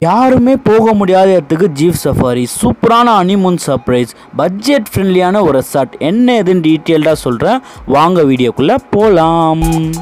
யாருமே போக முடியாத இடத்துக்கு ஜீப் சஃபாரி, சூப்பரான ஹனிமூன் சர்ப்ரைஸ், பட்ஜெட் ஃப்ரெண்ட்லியான ஒரு ரெசார்ட். என்ன எதுன்னு டீட்டெயில்டாக சொல்கிறேன், வாங்க வீடியோக்குள்ளே போகலாம்.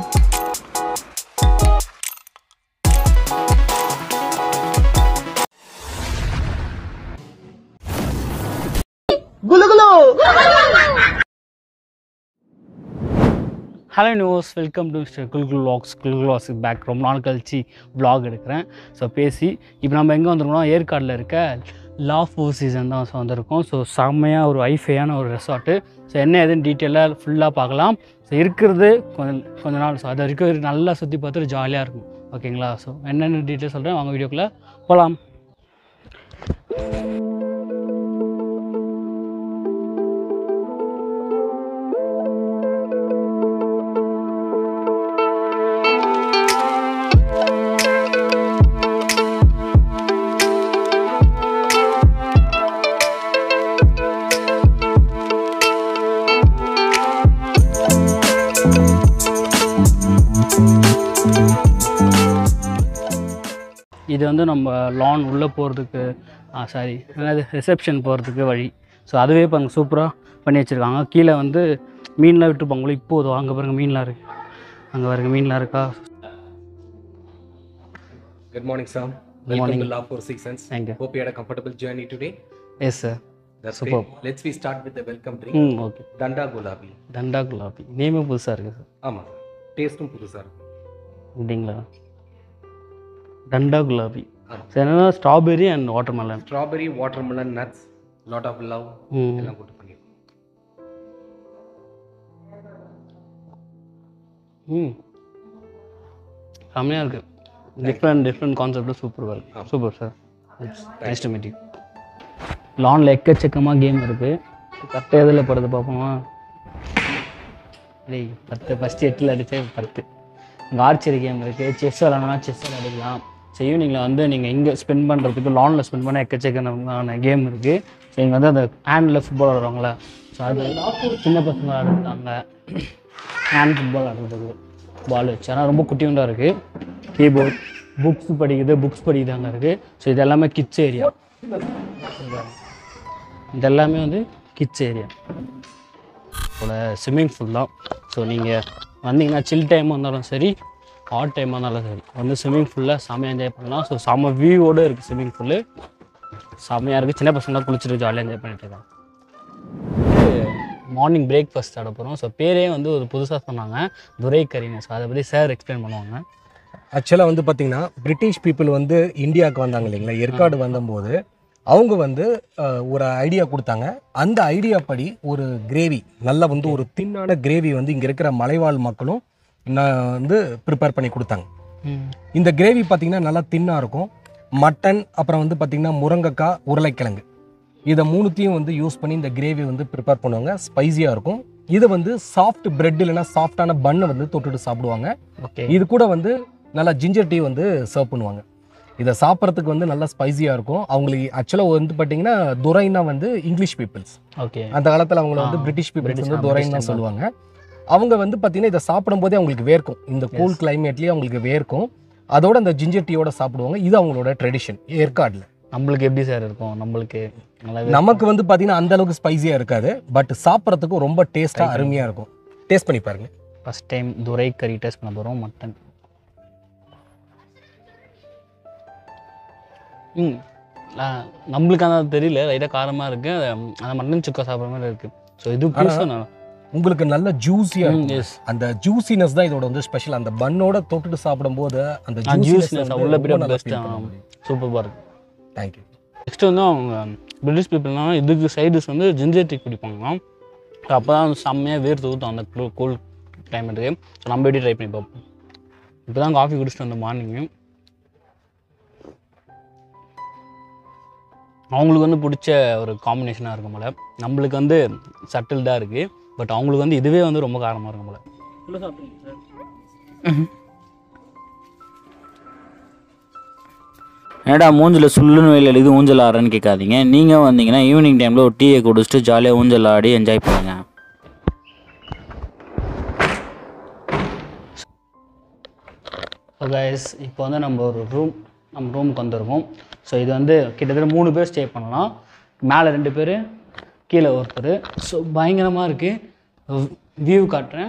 Hello news, welcome to Gulgul vlogs back. ரொம்ப நாள் கழிச்சு வ்ளாக் எடுக்கிறேன். ஸோ பேசி இப்போ நம்ம எங்கே வந்திருக்கோம்னா ஏற்காடில் இருக்க லா ஃபோர் சீசன் தான் வந்திருக்கோம். ஸோ செம்மையாக ஒரு ஐஃபையான ஒரு ரெசார்ட்டு. ஸோ என்ன எதுன்னு டீட்டெயிலாக ஃபுல்லாக பார்க்கலாம். ஸோ இருக்கிறது கொஞ்ச நாள், ஸோ அதை வரைக்கும் நல்லா சுற்றி பார்த்துட்டு ஜாலியாக இருக்கும். ஓகேங்களா? ஸோ என்னென்ன டீட்டெயில் சொல்கிறேன், வாங்க வீடியோக்குள்ளே போகலாம். இது வந்து நம்ம லான் உள்ளே போகிறதுக்கு ரிசப்ஷன் போகிறதுக்கு வழி. ஸோ அதுவே இப்போ அங்கே சூப்பராக பண்ணி வச்சுருக்காங்க. கீழே வந்து மீன்லாம் விட்டுருப்பாங்களோ. இப்போது அங்கே பாருங்கள் மீன்லாம் இருக்குது, அங்கே பாருங்க மீன்லாம் இருக்கா. Good morning, sir. Welcome to La Four Seasons. Thank you. Hope you had a comfortable journey today. Yes sir. That's Superb. great. Let's we start with the welcome drink. Okay. Danda Gulabi. Thanda Gulabi நேமே புதுசாக இருக்குது sir. ஆமாம், டேஸ்ட்டும் புதுசாக இருக்கும். அப்படிங்களா? Thanda Gulabi. Sir என்னென்னா strawberry and watermelon. Strawberry, watermelon, nuts, lot of love எல்லாம் போட்டு பண்ணியிருக்கோம். செம்மையாக இருக்குது. டிஃப்ரெண்ட் கான்செப்டில் சூப்பராக இருக்குது. Super sir. Nice to meet you. லானில் எக்கச்சக்கமாக கேம் இருக்குது. கரெக்டாக எதில் போகிறது பார்ப்போமா? டேய் 10 ஃபஸ்ட்டு 8 அடித்தே 10. இங்கே ஆர்ச்சரி கேம் இருக்குது. செஸ் விளாட்ணுன்னா செஸ் விளாடிக்கலாம். ஸோ ஈவினிங்கில் வந்து நீங்கள் இங்கே ஸ்பெண்ட் பண்ணுறதுக்கு லானில் ஸ்பெண்ட் பண்ண எக்கச்சக்கமான கேம் இருக்குது. ஸோ இங்கே வந்து அந்த ஹேண்டில் ஃபுட்பால் ஆடுறாங்களே, ஸோ அது சின்ன பசங்க ஆடுறாங்க. ஹேண்ட் ஃபுட்பால் ஆடுறதுக்கு பால் வச்சு, ஆனால் ரொம்ப குட்டியுண்டாக இருக்குது. கீபோர்ட், புக்ஸ் படிக்குது அங்கே இருக்குது. ஸோ இது எல்லாமே கிட்ஸ் ஏரியா. இது எல்லாமே வந்து கிட்ஸ் ஏரியா போல். ஸ்விம்மிங் பூல் தான். ஸோ நீங்கள் வந்தீங்கன்னா சில் டைம் வந்தாலும் சரி, ஹாட் டைமாக இருந்தாலும் சரி, வந்து ஸ்விம்மிங் பூலில் செம்மையாக என்ஜாய் பண்ணலாம். ஸோ செம்ம வியூவோடு இருக்குது ஸ்விம்மிங் பூலு. செம்மையாக இருக்குது. சின்ன பசங்களாம் குளிச்சுட்டு ஜாலியாக என்ஜாய் பண்ணிட்டு இருக்காங்க. மார்னிங் பிரேக்ஃபாஸ்ட் ஆட போகிறோம். ஸோ பேரே வந்து ஒரு புதுசாக சொன்னாங்க, துரை கரின்னு. ஸோ அதை பற்றி சார் எக்ஸ்பிளைன் பண்ணுவாங்க. ஆக்சுவலாக வந்து பார்த்தீங்கன்னா பிரிட்டிஷ் பீப்புள் வந்து இந்தியாவுக்கு வந்தாங்க இல்லைங்களா, ஏற்காடு வந்தபோது அவங்க வந்து ஒரு ஐடியா கொடுத்தாங்க. அந்த ஐடியா படி ஒரு கிரேவி, நல்லா வந்து ஒரு தின்னான கிரேவி வந்து இங்கே இருக்கிற மலைவாழ் மக்களும் வந்து ப்ரிப்பேர் பண்ணி கொடுத்தாங்க. இந்த கிரேவி பார்த்திங்கன்னா நல்லா தின்னாக இருக்கும். மட்டன், அப்புறம் வந்து பார்த்திங்கன்னா முருங்கைக்காய், உருளைக்கிழங்கு, இதை மூணுத்தையும் வந்து யூஸ் பண்ணி இந்த கிரேவி வந்து ப்ரிப்பேர் பண்ணுவாங்க. ஸ்பைஸியாக இருக்கும். இதை வந்து சாஃப்ட் பிரெட் இல்லைன்னா சாஃப்டான பன்னை வந்து தொட்டுட்டு சாப்பிடுவாங்க. இது கூட வந்து நல்லா ஜிஞ்சர் டீ வந்து சர்வ் பண்ணுவாங்க. இதை சாப்பிட்றதுக்கு வந்து நல்லா ஸ்பைஸியாக இருக்கும். அவங்களுக்கு ஆக்சுவலாக வந்து பார்த்தீங்கன்னா துரைன்னா வந்து இங்கிலீஷ் பீப்புள்ஸ். ஓகே. அந்த காலத்தில் அவங்கள வந்து பிரிட்டிஷ் பீப்புள்ஸ் வந்து துரைன்னு தான் சொல்லுவாங்க. அவங்க வந்து பார்த்தீங்கன்னா இதை சாப்பிடும்போதே அவங்களுக்கு வேர்க்கும். இந்த கூல் கிளைமேட்லேயே அவங்களுக்கு வேர்க்கும். அதோட அந்த ஜிஞ்சர் டீயோட சாப்பிடுவாங்க. இது அவங்களோட ட்ரெடிஷன் ஏற்காடில். நம்மளுக்கு எப்படி சார் இருக்கும்? நமக்கு வந்து பார்த்தீங்கன்னா அந்த அளவுக்கு ஸ்பைஸியாக இருக்காது, பட் சாப்பிட்றதுக்கும் ரொம்ப டேஸ்ட்டாக அருமையாக இருக்கும். டேஸ்ட் பண்ணி பாருங்க. ஃபஸ்ட் டைம் துரை கறி டேஸ்ட் பண்ண போகிறோம். மட்டன் நம்மளுக்கு அந்த தெரியல, லைட்டாக காரமாக இருக்குது. அந்த மட்டன் சுக்கா சாப்பிட்ற மாதிரி இருக்குது. ஸோ இது உங்களுக்கு நல்ல ஜூஸியாக, அந்த ஜூசினஸ் தான் இதோட வந்து ஸ்பெஷல். அந்த பன்னோட தொட்டுட்டு சாப்பிடும்போது அந்த ஜூசினஸ் உள்ள போய் பெஸ்ட். சூப்பராக இருக்குது. தேங்க்யூ. நெக்ஸ்ட் வந்து அவங்க பிரிட்டிஷ் பீப்புள்னா இதுக்கு சைடிஸ் வந்து ஜிஞ்சர் டீ குடிப்பாங்க. ஸோ அப்போ தான் செம்மையாக வேர்த்து ஊற்றும் அந்த கூல் கிளைமேட்டுக்கு. ஸோ நம்ம எப்படி ட்ரை பண்ணி பார்ப்போம். இப்போ தான் காஃபி குடிச்சிட்டு வந்த மார்னிங்கு. அவங்களுக்கு வந்து பிடிச்ச ஒரு காம்பினேஷனாக இருக்கும் போல். நம்மளுக்கு வந்து சட்டில்டாக இருக்குது, பட் அவங்களுக்கு வந்து இதுவே வந்து ரொம்ப காரமாக இருக்கும் போல். ஃபுல்லாக சாப்பிடுங்க சார். ஏடா மூஞ்சில் சுள்ளுன்னு வெயில் இது ஊஞ்சல் ஆடுறேன்னு கேட்காதீங்க. நீங்கள் வந்தீங்கன்னா ஈவினிங் டைமில் ஒரு டீயை குடிச்சிட்டு ஜாலியாக ஊஞ்சல் ஆடி என்ஜாய் பண்ணுங்கள். ஸோ கைஸ், இப்போ வந்து நம்ம ஒரு ரூம் நம்ம ரூமுக்கு வந்துருக்கோம். ஸோ இது வந்து கிட்டத்தட்ட 3 பேர் ஸ்டே பண்ணலாம். மேலே 2 பேர், கீழே ஒருத்தர். ஸோ பயங்கரமாக இருக்குது. வியூ காட்டுறேன்.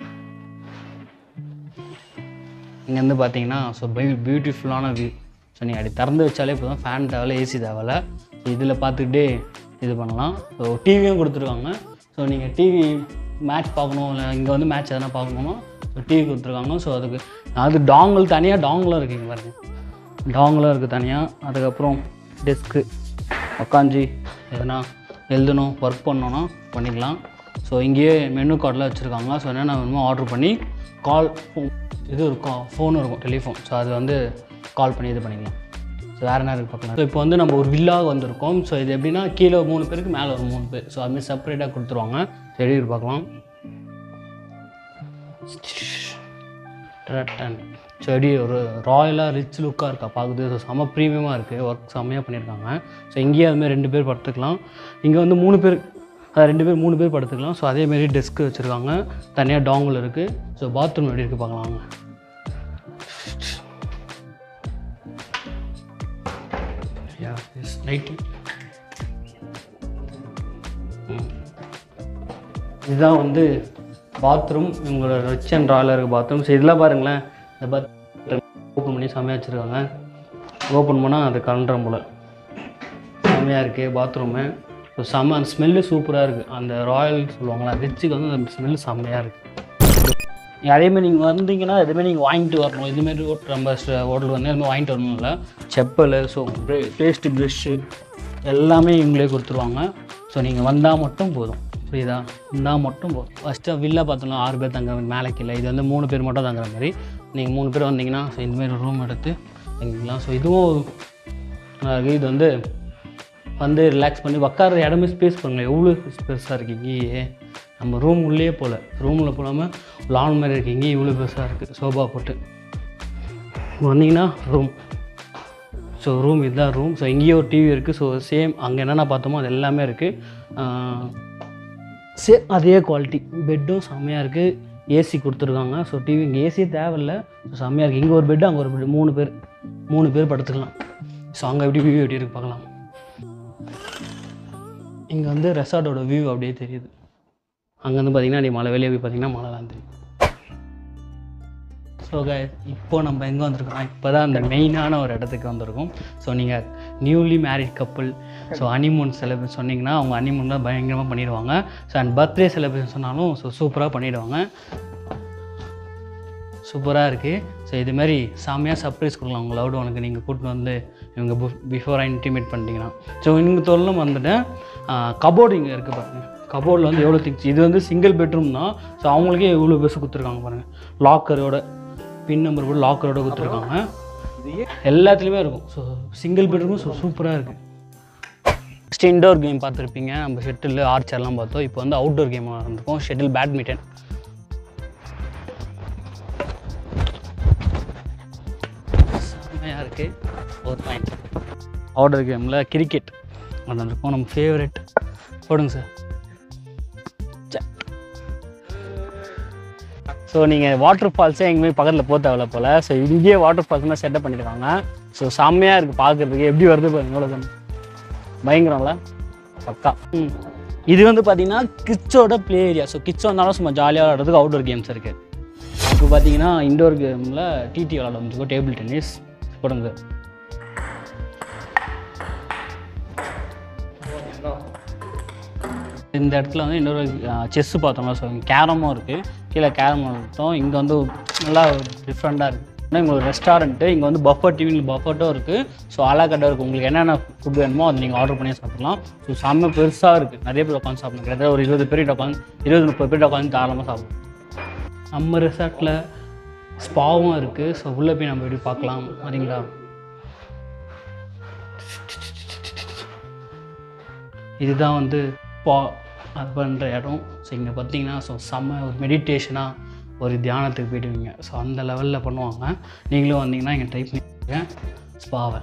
இங்கேருந்து பார்த்தீங்கன்னா ஸோ பியூட்டிஃபுல்லான வியூ. ஸோ நீங்கள் அப்படி திறந்து வச்சாலே போதும், ஃபேன் தேவையில்ல, ஏசி தேவையில்ல. ஸோ இதில் பார்த்துக்கிட்டே இது பண்ணலாம். ஸோ டிவியும் கொடுத்துருக்காங்க. ஸோ நீங்கள் டிவி மேட்ச் பார்க்கணும், இல்லை இங்கே வந்து மேட்ச் எதனா பார்க்கணுன்னா ஸோ டிவி கொடுத்துருக்காங்க. ஸோ அது டாங்கல் தனியாக டாங்கலும் இருக்குங்க பாருங்கள், டாங்கலும் இருக்குது தனியாக. அதுக்கப்புறம் டெஸ்க்கு உக்காஞ்சி எதனா எழுதணும், ஒர்க் பண்ணோன்னா பண்ணிக்கலாம். ஸோ இங்கேயே மெனு கார்டில் வச்சுருக்காங்க. ஸோ என்னென்ன வேணுமோ ஆர்டர் பண்ணி கால் இது ஒரு ஃபோன் இருக்கும், டெலிஃபோன். ஸோ அது வந்து கால் பண்ணி இது பண்ணிக்கலாம். ஸோ வேறு என்ன இருக்குது பார்க்கலாம். ஸோ இப்போ வந்து நம்ம ஒரு வில்லாக வந்திருக்கோம். ஸோ இது எப்படின்னா கீழே 3 பேருக்கு, மேலே ஒரு 3 பேர். ஸோ அதுமாதிரி செப்பரேட்டாக கொடுத்துருவாங்க. சரி பார்க்கலாம். ஸோ எப்படி ஒரு ராயலாக ரிச் லுக்காக இருக்கா பார்க்குது. ஸோ செம்ம ப்ரீமியமாக இருக்குது, ஒர்க் செம்மையாக பண்ணியிருக்காங்க. ஸோ இங்கேயே அதுமாதிரி 2 பேர் படுத்துக்கலாம். இங்கே வந்து 3 பேர், 2 பேர் படுத்துக்கலாம். ஸோ அதேமாரி டெஸ்க்கு வச்சுருக்காங்க, தனியாக டாங்கில் இருக்குது. ஸோ பாத்ரூம் எப்படி இருக்குது பார்க்கலாங்க. லைட்டிங் இதுதான் வந்து பாத்ரூம், இவங்களோட ரிச் அண்ட் ராயலாக இருக்குது பாத்ரூம். ஸோ இதெல்லாம் பாருங்களேன், இந்த பாத்ரூம் ஓப்பன் பண்ணி செம்மையாக வச்சுருக்காங்க. ஓப்பன் பண்ணால் அது கலண்டுறம் போல் செம்மையாக இருக்குது பாத்ரூமு. ஸோ செம்ம அந்த ஸ்மெல்லு சூப்பராக இருக்குது. அந்த ராயல் சொல்லுவாங்களா, ரிச்சுக்கு வந்து அந்த ஸ்மெல்லு செம்மையாக இருக்குது. அதேமாதிரி நீங்கள் வந்தீங்கன்னா எதுவுமே நீங்கள் வாங்கிட்டு வரணும். இதுமாரி நம்ம ஹோட்டல் வந்து எதுவுமே வாங்கிட்டு வரணும் இல்லை. செப்பல், ஸோ பேஸ்ட்டு, ப்ரெஷ்ஷு எல்லாமே இவங்களே கொடுத்துருவாங்க. ஸோ நீங்கள் வந்தால் மட்டும் போதும். ஸோ இதான் வந்தால் மட்டும் போதும். ஃபஸ்ட்டு வில்லா பார்த்தோம்னா 6 பேர் தங்குற மேலே கீழே. இது வந்து 3 பேர் மட்டும் தங்குற மாதிரி. நீங்கள் 3 பேர் வந்தீங்கன்னா ஸோ இந்தமாரி ரூம் எடுத்து தங்கிக்கலாம். ஸோ இதுவும் இது வந்து ரிலாக்ஸ் பண்ணி உட்கார இடமே ஸ்பேஸ் பண்ணுங்கள். எவ்வளோ பெருசாக இருக்குது இங்கேயே. நம்ம ரூம் உள்ளே போகல, ரூமில் போகாமல் லான் மாதிரி இருக்குது. இங்கேயும் இவ்வளோ பெருசாக இருக்குது, சோஃபா போட்டு வந்தீங்கன்னா ரூம். ஸோ ரூம் இதுதான் ரூம். ஸோ இங்கேயே ஒரு டிவி இருக்குது. ஸோ சேம் அங்கே என்னென்ன பார்த்தோமோ அது எல்லாமே இருக்குது. சேம் அதே குவாலிட்டி. பெட்டும் செம்மையாக இருக்குது, ஏசி கொடுத்துருக்காங்க. ஸோ டிவி இங்கே ஏசியே தேவையில்லை. ஸோ செம்மையாக இருக்குது. இங்கே ஒரு பெட்டு, அங்கே ஒரு பெட்டு, 3 பேர் படுத்துக்கலாம். ஸோ அங்கே எப்படி வியூ எப்படி இருக்குது பார்க்கலாம். இங்கே வந்து ரெசார்ட்டோட வியூ அப்படியே தெரியுது. அங்கேருந்து பார்த்தீங்கன்னா நீ மலை வெளியே போய் பார்த்தீங்கன்னா மலைலாம் தெரியும். ஸோ இப்போது நம்ம எங்கே வந்திருக்கோம், இப்போ தான் அந்த மெயினான ஒரு இடத்துக்கு வந்திருக்கோம். ஸோ நீங்கள் newly married couple, so honeymoon celebrate சொன்னிங்கன்னா அவங்க ஹனிமூன் தான் பயங்கரமாக பண்ணிடுவாங்க. ஸோ அண்ட் பர்த்டே செலிப்ரேஷன் சொன்னாலும் ஸோ சூப்பராக பண்ணிவிடுவாங்க. சூப்பராக இருக்குது. ஸோ இதுமாரி செம்மையாக சர்ப்ரைஸ் கொடுக்கலாம் உங்கள் லவ்டு ஒனுக்கு. நீங்கள் கூட்டின்னு வந்து இவங்க பிஃபோராக இன்டிமேட் பண்ணிட்டீங்கன்னா. ஸோ இங்கே தொல்லும் வந்துட்டேன். கபோர்டு இங்கே இருக்குது பாருங்கள். கபோர்டில் வந்து எவ்வளோ திக்ஸ். இது வந்து சிங்கிள் பெட்ரூம் தான். ஸோ அவங்களுக்கே எவ்வளோ பெருசு கொடுத்துருக்காங்க பாருங்கள். லாக்கரோட பின் நம்பர் கூட லாக்கரோட கொடுத்துருக்காங்க. எல்லாத்துலேயுமே இருக்கும். ஸோ சிங்கிள் பெட்ரூமும் ஸோ சூப்பராக இருக்குது. நெக்ஸ்ட் இன்டோர் கேம் பார்த்துருப்பீங்க. நம்ம ஷட்டில், ஆர்ச்சர்லாம் பார்த்தோம். இப்போ வந்து அவுட்டோர் கேம் இருந்திருக்கோம். Shuttle, badminton. செம்மையாக இருக்குது. ஒரு பாயிண்ட். அவுட்டோர் கேமில் கிரிக்கெட் வந்துருக்கோம். நம்ம ஃபேவரெட் போடுங்க சார். ஸோ நீங்கள் வாட்டர் ஃபால்ஸே எங்கேயுமே பக்கத்தில் போக தேவையில்ல போல். ஸோ இங்கேயே வாட்டர் ஃபால்ஸ் மாதிரி செட்டப் பண்ணியிருக்காங்க. ஸோ செம்மையாக இருக்குது பார்க்குறதுக்கு. எப்படி வருது பாருங்க, எவ்வளோ பயங்கரம்ல பக்கா. இது வந்து பார்த்தீங்கன்னா கிட்ஸோட ப்ளே ஏரியா. ஸோ கிட்ஸ் வந்தாலும் சும்மா ஜாலியாக விளாட்றதுக்கு அவுட்டோர் கேம்ஸ் இருக்குது. இப்போ பார்த்தீங்கன்னா இண்டோர் கேமில் டிடி விளாட முடிஞ்சுக்கோ, டேபிள் டென்னிஸ் போடுங்க. இந்த இடத்துல வந்து இன்னொரு செஸ்ஸு பார்த்தோம்னா, ஸோ இங்கே கேரமும் இருக்குது. கீழே கேரம் பார்த்தோம். இங்கே வந்து நல்லா டிஃப்ரெண்ட்டாக இருக்குது. ஆனால் இங்கே ஒரு ரெஸ்டாரண்ட்டு. இங்கே வந்து பஃபர், டிவியில் பஃபர்ட்டும் இருக்குது. ஸோ அலாக்கட்டாக இருக்குது. உங்களுக்கு என்னென்ன ஃபுட் வேணுமோ அதை நீங்கள் ஆர்டர் பண்ணி சாப்பிட்லாம். ஸோ செம்ம பெருசாக இருக்குது. நிறைய பேர் உட்காந்து சாப்பிடணும். கிட்டத்தட்ட ஒரு 20 பேர் உட்காந்து 20-30 பேர் உட்காந்து தாராளமாக சாப்பிடலாம். நம்ம ரெசார்ட்டில் ஸ்பாவும் இருக்குது. ஸோ உள்ளே போய் நம்ம எப்படி பார்க்கலாம் சரிங்களா. இதுதான் வந்து ஸ்பா அது பண்ணுற இடம். ஸோ இங்கே பார்த்தீங்கன்னா ஸோ செம்ம ஒரு மெடிடேஷனாக ஒரு தியானத்துக்கு போய்டுவீங்க. ஸோ அந்த லெவலில் பண்ணுவாங்க. நீங்களும் வந்தீங்கன்னா இங்கே ட்ரை பண்ணிக்கோங்க ஸ்பாவை.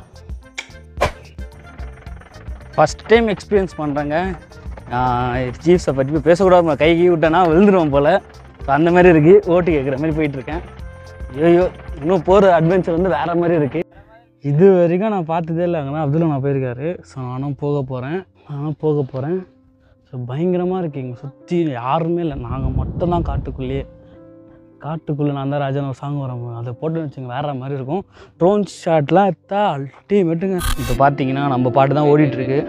ஃபஸ்ட் டைம் எக்ஸ்பீரியன்ஸ் பண்ணுறேங்க. சீஃப்ஸை பற்றி பேசக்கூடாது, கை விட்டேன்னா விழுந்துருவோம் போல். ஸோ அந்த மாதிரி இருக்குது. ஓட்டு கேட்குற மாதிரி போயிட்டுருக்கேன். ஐயோ இன்னும் போகிற அட்வென்ச்சர் வந்து வேறு மாதிரி இருக்குது. இது வரைக்கும் நான் பார்த்ததே இல்லை. அங்கே அப்துல்லா நான் போயிருக்காரு. ஸோ நானும் போக போகிறேன். ஸோ பயங்கரமாக இருக்குது. இங்கே சுற்றி யாருமே இல்லை, நாங்கள் மட்டும்தான் காட்டுக்குள்ளேயே. காட்டுக்குள்ளே நான் தான் ராஜான்னு ஒரு சாங் வரும், அதை போட்டு வச்சுங்க வேறு மாதிரி இருக்கும். ட்ரோன் ஷாட்லாம் எடுத்தா அல்டிமேட்டுங்க. இப்போ பார்த்தீங்கன்னா நம்ம பாட்டு தான் ஓடிட்டுருக்கு.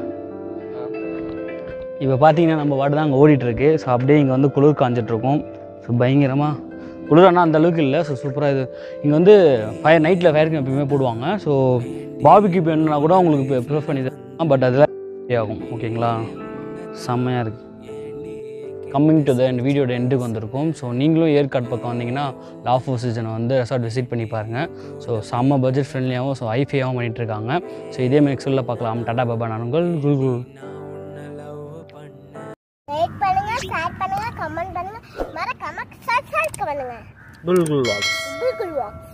அங்கே ஓடிட்டுருக்கு. ஸோ அப்படியே இங்கே வந்து குளிர் காஞ்சிட்ருக்கோம். ஸோ பயங்கரமாக குளிரானா அந்த அளவுக்கு இல்லை. ஸோ சூப்பராக இது இங்கே வந்து நைட்டில் ஃபயர் கேம்ப் எப்பயுமே போடுவாங்க. ஸோ பாபிக்கு வேணுன்னா கூட உங்களுக்கு ப்ரிஃபர் பண்ணி தரலாம். பட் அதெல்லாம் ஆகும். ஓகேங்களா, செம்மையாக இருக்குது. கம்மிங் டு த வீடியோட எண்டுக்கு வந்திருக்கும். ஸோ நீங்களும் ஏற்காடு பக்கம் வந்தீங்கன்னா லாஃப் சீசனை வந்து ரெசார்ட் விசிட் பண்ணி பாருங்கள். ஸோ செம்ம பட்ஜெட் ஃப்ரெண்ட்லியாகவும் ஹைஃபையாகவும் பண்ணிகிட்ருக்காங்க. ஸோ இதேமாதிரி நெக்ஸ்ட்டில் பார்க்கலாம். டாடா பாபா. நான் உங்கள் குல்குல். லைக் பண்ணுங்க, ஷேர் பண்ணுங்க, கமெண்ட் பண்ணுங்க, மறக்காம சப்ஸ்கிரைப் பண்ணுங்க. குல்குல் வாக்ஸ். குல்குல் வாக்ஸ்.